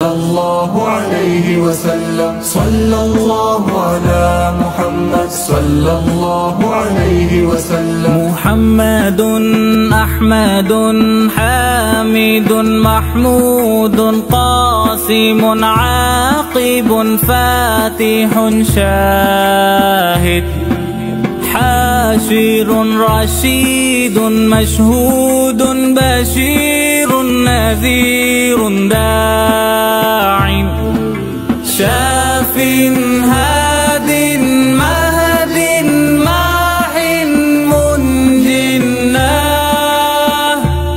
الله عليه وسلم. صلى الله على محمد صلى الله عليه وسلم. محمد أحمد حامد محمود قاسم عاقب فاتح شاهد حاشر رشيد مشهود بشير نذير داع شاف هاد مهد ماح منجناه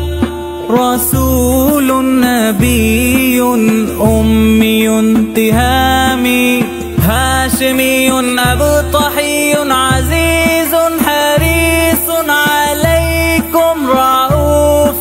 رسول نبي أمي تهامي هاشمي أبطحي عزيز حريص عليكم رؤوف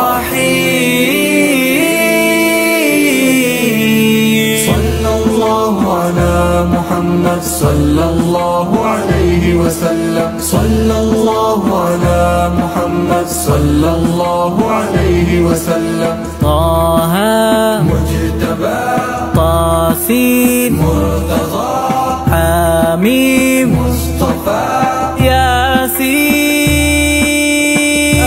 رحيم. صلى الله على محمد صلى الله عليه وسلم. صلى الله على محمد صلى الله عليه وسلم. طه مجتبى طاسين مرتضى حميم مصطفى ياسين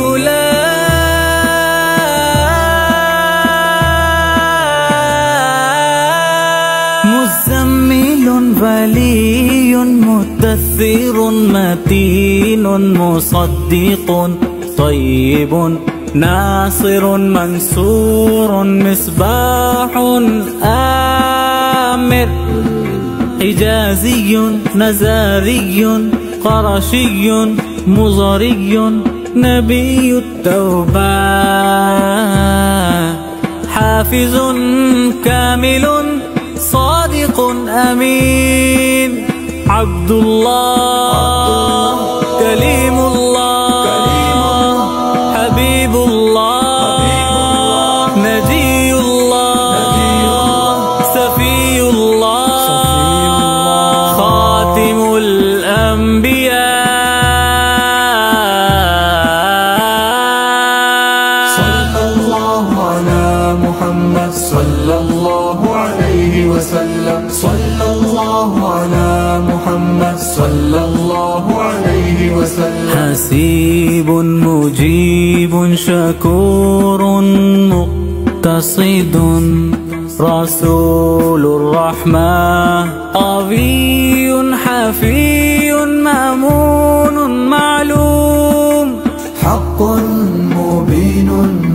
مزمل ولي مدثر متين مصدق طيب ناصر منصور مصباح آمر حجازي نزاري قرشي مزري نبي التوبة حافظ كامل صادق أمين عبد الله كليم الله حبيب الله نجي الله سفي الله خاتم الأنبياء. صلى الله على محمد صلى الله عليه وسلم. صلى الله على محمد صلى الله عليه وسلم. حسيب مجيب شكور مقتصد رسول الرحمة قوي حفي مأمون معلوم حق مبين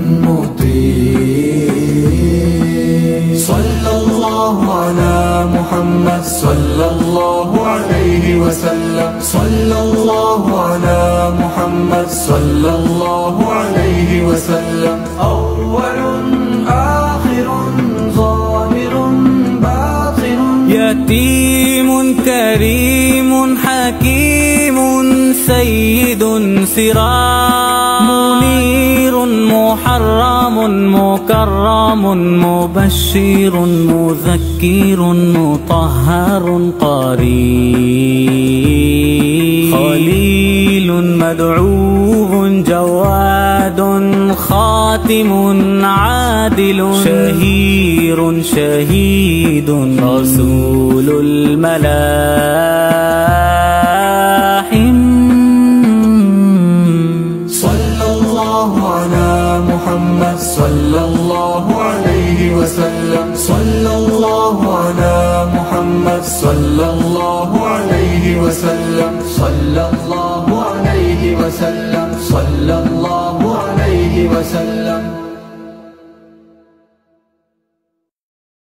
مطيع. صلى الله على محمد صلى الله عليه وسلم. صلى الله على محمد صلى الله عليه وسلم. أول آخر ظاهر باطن يتيم كريم حكيم سيد سراج منير محرم مكرم مبشر مذكر مطهر قريب خليل مدعو جواد خاتم عادل شهير شهيد رسول الملاحم. صلى الله على محمد صلى الله عليه وسلم. صلى الله على محمد صلى الله عليه وسلم. صلى الله عليه وسلم.